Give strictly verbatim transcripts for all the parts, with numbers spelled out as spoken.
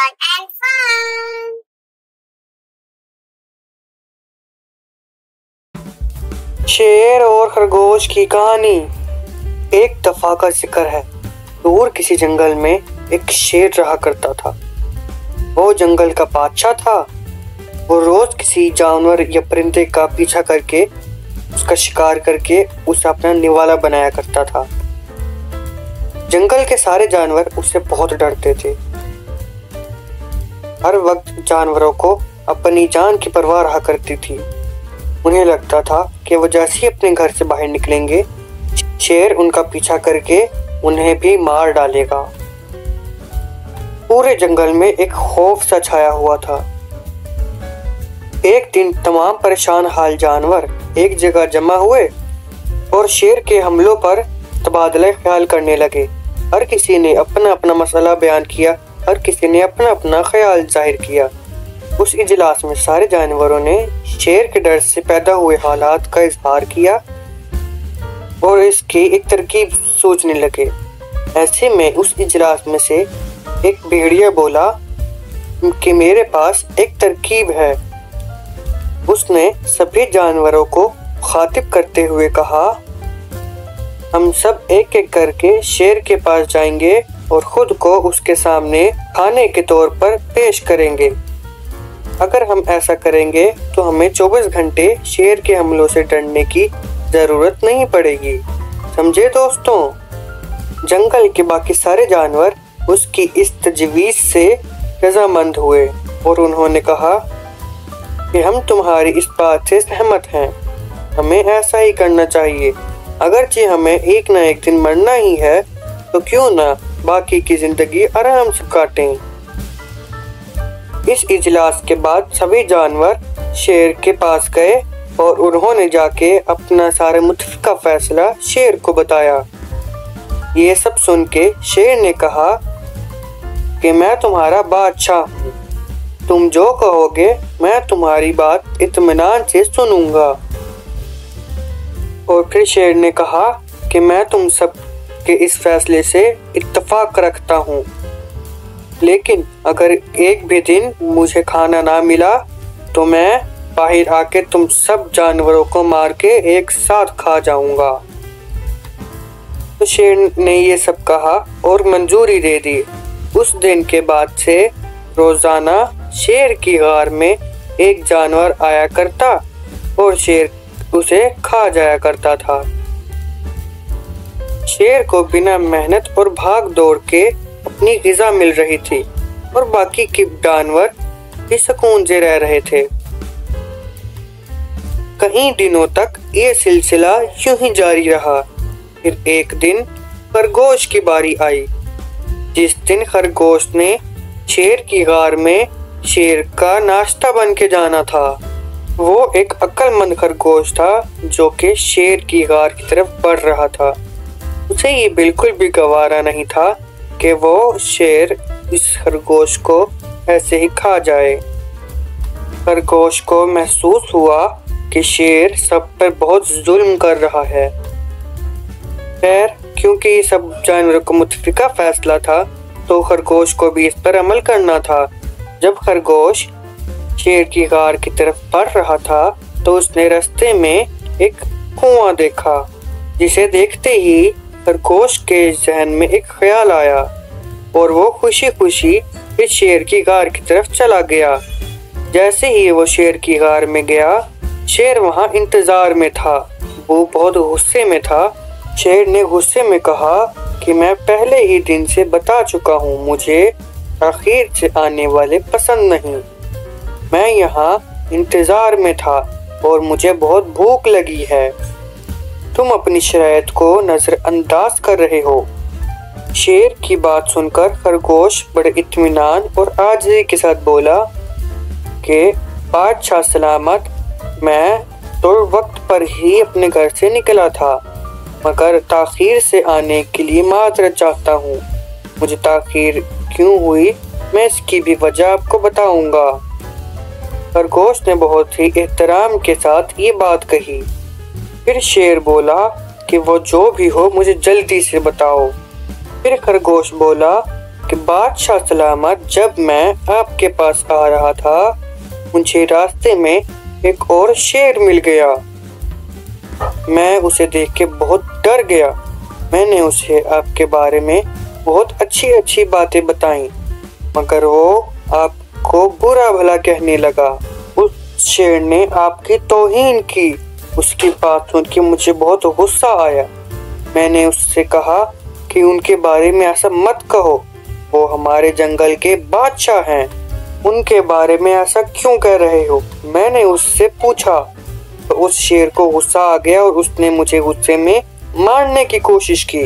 fun and fun. शेर और खरगोश की कहानी। एक दफा का जिक्र है। दूर किसी जंगल में एक शेर रहा करता था। वो जंगल का बादशाह था। वो रोज किसी जानवर या परिंदे का पीछा करके उसका शिकार करके उसे अपना निवाला बनाया करता था। जंगल के सारे जानवर उससे बहुत डरते थे। हर वक्त जानवरों को अपनी जान की परवाह रहा करती थी। उन्हें लगता था कि वो जैसे ही अपने घर से बाहर निकलेंगे, शेर उनका पीछा करके उन्हें भी मार डालेगा। पूरे जंगल में एक खौफ सा छाया हुआ था। एक दिन तमाम परेशान हाल जानवर एक जगह जमा हुए और शेर के हमलों पर तबादला ख्याल करने लगे। हर किसी ने अपना अपना मसला बयान किया, हर किसी ने अपना अपना ख्याल जाहिर किया। उस इजलास में सारे जानवरों ने शेर के डर से पैदा हुए हालात का इजहार किया और इसकी एक तरकीब सोचने लगे। ऐसे में उस इजलास में से एक भेड़िया बोला कि मेरे पास एक तरकीब है। उसने सभी जानवरों को खातिब करते हुए कहा, हम सब एक एक करके शेर के पास जाएंगे और खुद को उसके सामने खाने के तौर पर पेश करेंगे। अगर हम ऐसा करेंगे तो हमें चौबीस घंटे शेर के हमलों से डरने की जरूरत नहीं पड़ेगी। समझे दोस्तों? जंगल के बाकी सारे जानवर उसकी इस तजवीज़ से रजामंद हुए और उन्होंने कहा कि हम तुम्हारी इस बात से सहमत हैं। हमें ऐसा ही करना चाहिए। अगरचे हमें एक ना एक दिन मरना ही है तो क्यों ना बाकी की जिंदगी आराम से काटें। इस इजलास के बाद सभी जानवर शेर के पास गए और उन्होंने जाके अपना सारे मुतफ़िका फैसला शेर को बताया। ये सब सुन के शेर ने कहा कि मैं तुम्हारा बादशाह हूँ। तुम जो कहोगे मैं तुम्हारी बात इत्मीनान से सुनूंगा। और फिर शेर ने कहा कि मैं तुम सब के इस फैसले से इत्तेफाक रखता हूँ, लेकिन अगर एक भी दिन मुझे खाना ना मिला तो मैं बाहर आके तुम सब जानवरों को मार के एक साथ खा जाऊंगा। तो शेर ने ये सब कहा और मंजूरी दे दी। उस दिन के बाद से रोजाना शेर की गार में एक जानवर आया करता और शेर उसे खा जाया करता था। शेर को बिना मेहनत और भाग दौड़ के अपनी ग़िज़ा मिल रही थी और बाकी के जानवर भी सुकून से रह रहे थे। कई दिनों तक ये सिलसिला यूं ही जारी रहा। फिर एक दिन खरगोश की बारी आई। जिस दिन खरगोश ने शेर की गार में शेर का नाश्ता बन के जाना था। वो एक अक्लमंद खरगोश था जो कि शेर की गार की तरफ बढ़ रहा था। उसे ये बिल्कुल भी गवारा नहीं था कि वो शेर इस खरगोश को ऐसे ही खा जाए। खरगोश को महसूस हुआ कि शेर सब पर बहुत जुल्म कर रहा है। खैर, क्योंकि ये सब जानवरों को मुतफ़िका फैसला था तो खरगोश को भी इस पर अमल करना था। जब खरगोश शेर की गार की तरफ बढ़ रहा था तो उसने रास्ते में एक कुआं देखा, जिसे देखते ही खरगोश के जहन में एक ख्याल आया और वो खुशी खुशी इस शेर की गार की तरफ चला गया। जैसे ही वो शेर की गार में गया, शेर वहां इंतजार में था। वो बहुत गुस्से में था। शेर ने गुस्से में कहा कि मैं पहले ही दिन से बता चुका हूँ, मुझे आखिर से आने वाले पसंद नहीं। मैं यहाँ इंतजार में था और मुझे बहुत भूख लगी है। तुम अपनी शरायत को नजरअंदाज कर रहे हो। शेर की बात सुनकर खरगोश बड़े इत्मीनान और आजिज़ी के साथ बोला कि बादशाह सलामत, मैं तो वक्त पर ही अपने घर से निकला था, मगर ताखीर से आने के लिए माजरत चाहता हूँ। मुझे ताखीर क्यों हुई मैं इसकी भी वजह आपको बताऊंगा। खरगोश ने बहुत ही एहतराम के साथ ये बात कही। फिर शेर बोला कि वो जो भी हो मुझे जल्दी से बताओ। फिर खरगोश बोला कि बादशाह सलामत, जब मैं आपके पास आ रहा था मुझे रास्ते में एक और शेर मिल गया। मैं उसे देख के बहुत डर गया। मैंने उसे आपके बारे में बहुत अच्छी अच्छी बातें बताई, मगर वो आपको बुरा भला कहने लगा। उस शेर ने आपकी तौहीन की। उसकी बात सुन के मुझे बहुत गुस्सा आया। मैंने उससे कहा कि उनके बारे में ऐसा मत कहो, वो हमारे जंगल के बादशाह हैं, उनके बारे में ऐसा क्यों कह रहे हो। मैंने उससे पूछा तो उस शेर को गुस्सा आ गया और उसने मुझे गुस्से में मारने की कोशिश की।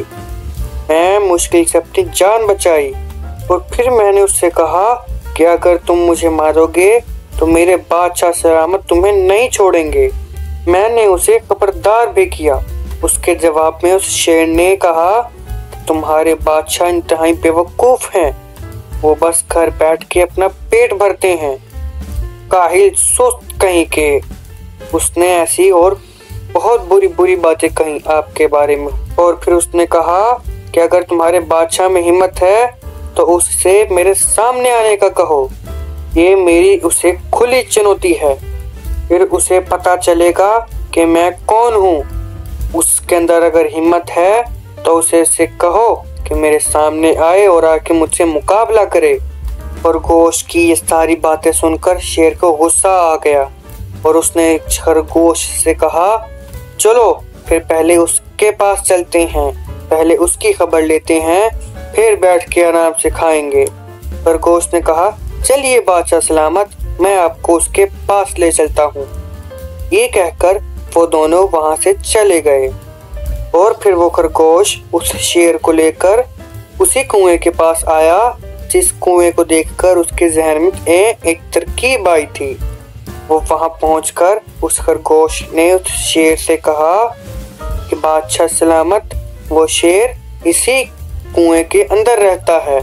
मैं मुश्किल से अपनी जान बचाई और फिर मैंने उससे कहा कि अगर तुम मुझे मारोगे तो मेरे बादशाह सलामत तुम्हें नहीं छोड़ेंगे। मैंने उसे खबरदार भी किया। उसके जवाब में उस शेर ने कहा, तुम्हारे बादशाह इंतहाई बेवकूफ हैं, वो बस घर बैठ के अपना पेट भरते हैं, काहिल सुस्त कहीं के। उसने ऐसी और बहुत बुरी बुरी बातें कही आपके बारे में। और फिर उसने कहा कि अगर तुम्हारे बादशाह में हिम्मत है तो उससे मेरे सामने आने का कहो। ये मेरी उसे खुली चुनौती है, फिर उसे पता चलेगा कि मैं कौन हूँ। उसके अंदर अगर हिम्मत है तो उसे से कहो कि मेरे सामने आए और आके मुझसे मुकाबला करे। खरगोश की ये सारी बातें सुनकर शेर को गुस्सा आ गया और उसने खरगोश से कहा, चलो फिर पहले उसके पास चलते हैं, पहले उसकी खबर लेते हैं, फिर बैठ के आराम से खाएंगे। खरगोश ने कहा, चलिए बादशाह सलामत, मैं आपको उसके पास ले चलता हूँ। ये कहकर वो दोनों वहां से चले गए और फिर वो खरगोश उस शेर को लेकर उसी कुएं के पास आया जिस कुएं को देखकर उसके जहन में एक तरकीब आई थी। वो वहां पहुंचकर उस खरगोश ने उस शेर से कहा कि बादशाह सलामत, वो शेर इसी कुएं के अंदर रहता है,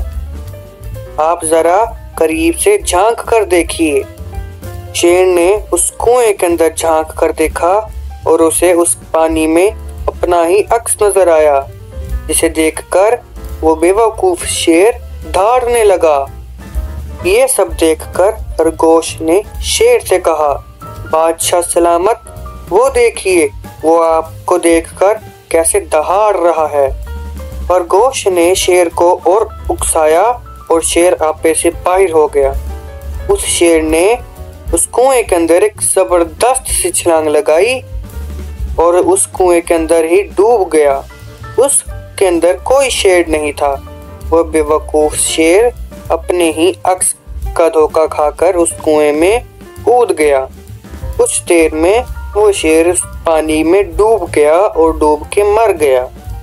आप जरा करीब से झांक कर देखिए। शेर ने उस कुएं के अंदर झांक कर देखा और उसे उस पानी में अपना ही अक्स नजर आया, जिसे देखकर वो बेवकूफ शेर दौड़ने लगा। ये सब देखकर खरगोश ने शेर से कहा, बादशाह सलामत, वो देखिए, वो आपको देखकर कैसे दहाड़ रहा है। खरगोश ने शेर को और उकसाया और शेर आपे से बाहर हो गया। उस शेर ने उस कुएं के अंदर एक जबरदस्त सी छलांग लगाई और उस कुएं के अंदर ही डूब गया। उसके अंदर कोई शेर नहीं था। वह बेवकूफ शेर अपने ही अक्स का धोखा खाकर उस कुएं में कूद गया। कुछ देर में वो शेर उस पानी में डूब गया और डूब के मर गया।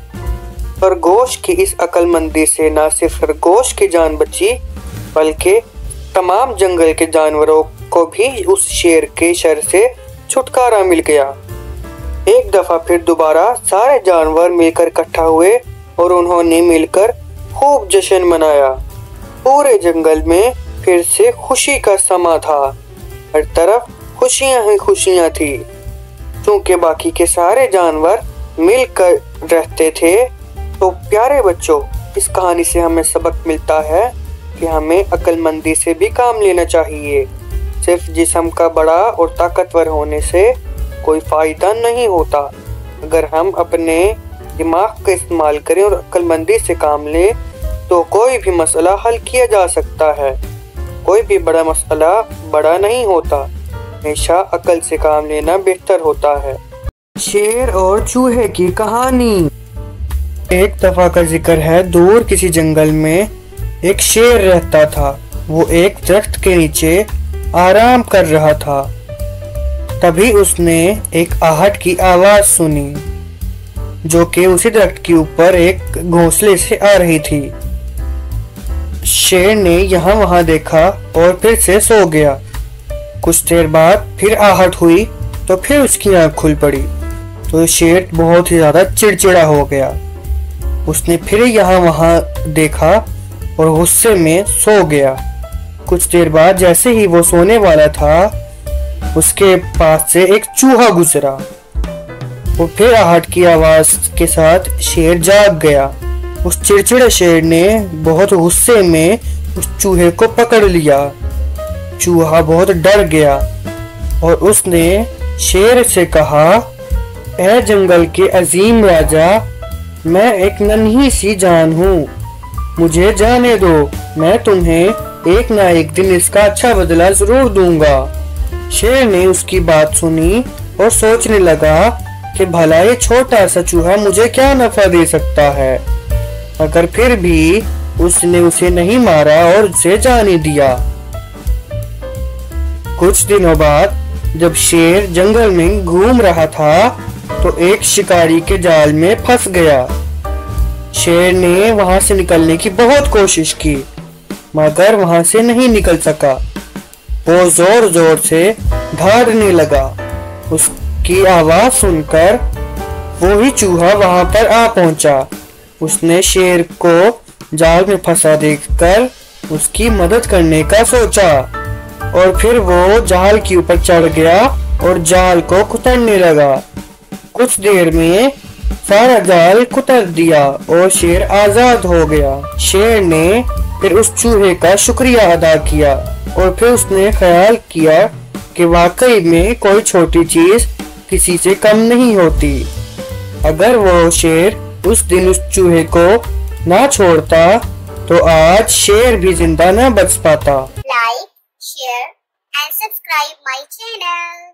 खरगोश की इस अक्लमंदी से न सिर्फ खरगोश की जान बची, बल्कि तमाम जंगल के जानवरों को भी उस शेर के शर से छुटकारा मिल गया। एक दफा फिर दोबारा सारे जानवर मिलकर इकट्ठा हुए और उन्होंने मिलकर खूब जश्न मनाया। पूरे जंगल में फिर से खुशी का समा था। हर तरफ खुशियां ही खुशियां थी। क्योंकि बाकी के सारे जानवर मिलकर रहते थे, तो प्यारे बच्चों, इस कहानी से हमें सबक मिलता है कि हमें अक्लमंदी से भी काम लेना चाहिए। सिर्फ जिस्म का बड़ा और ताकतवर होने से कोई फायदा नहीं होता। अगर हम अपने दिमाग का इस्तेमाल करें और अक्लमंदी से काम लें तो कोई भी मसला हल किया जा सकता है। कोई भी बड़ा मसला बड़ा नहीं होता, हमेशा अकल से काम लेना बेहतर होता है। शेर और चूहे की कहानी। एक दफा का जिक्र है, दूर किसी जंगल में एक शेर रहता था। वो एक दरख्त के नीचे आराम कर रहा था। तभी उसने एक आहट की आवाज सुनी, जो कि उसी दरख्त के ऊपर एक घोंसले से आ रही थी। शेर ने यहाँ वहां देखा और फिर से सो गया। कुछ देर बाद फिर आहट हुई तो फिर उसकी आंख खुल पड़ी। तो शेर बहुत ही ज्यादा चिड़चिड़ा हो गया। उसने फिर यहाँ वहां देखा और गुस्से में सो गया। कुछ देर बाद जैसे ही वो सोने वाला था, उसके पास से एक चूहा गुजरा। वो फिर आहट की आवाज के साथ शेर जाग गया उस चिड़चिड़े शेर ने बहुत गुस्से में उस चूहे को पकड़ लिया। चूहा बहुत डर गया और उसने शेर से कहा, ऐ जंगल के अजीम राजा, मैं एक नन्ही सी जान हूँ, मुझे जाने दो, मैं तुम्हें एक ना एक दिन इसका अच्छा बदला जरूर दूंगा। शेर ने उसकी बात सुनी और सोचने लगा कि भला ये छोटा सा चूहा मुझे क्या नफा दे सकता है, मगर फिर भी उसने उसे नहीं मारा और उसे जाने दिया। कुछ दिनों बाद जब शेर जंगल में घूम रहा था तो एक शिकारी के जाल में फंस गया। शेर ने वहां से निकलने की बहुत कोशिश की मगर वहां से नहीं निकल सका। वो जोर जोर से दहाड़ने लगा। उसकी आवाज सुनकर वो ही चूहा वहां पर आ पहुंचा। उसने शेर को जाल में फंसा देखकर उसकी मदद करने का सोचा और फिर वो जाल के ऊपर चढ़ गया और जाल को कुतरने लगा। कुछ देर में सारा जाल कुतर दिया और शेर आजाद हो गया। शेर ने फिर उस चूहे का शुक्रिया अदा किया और फिर उसने ख्याल किया कि वाकई में कोई छोटी चीज किसी से कम नहीं होती। अगर वो शेर उस दिन उस चूहे को ना छोड़ता तो आज शेर भी जिंदा न बच पाता। Like, share and subscribe my channel.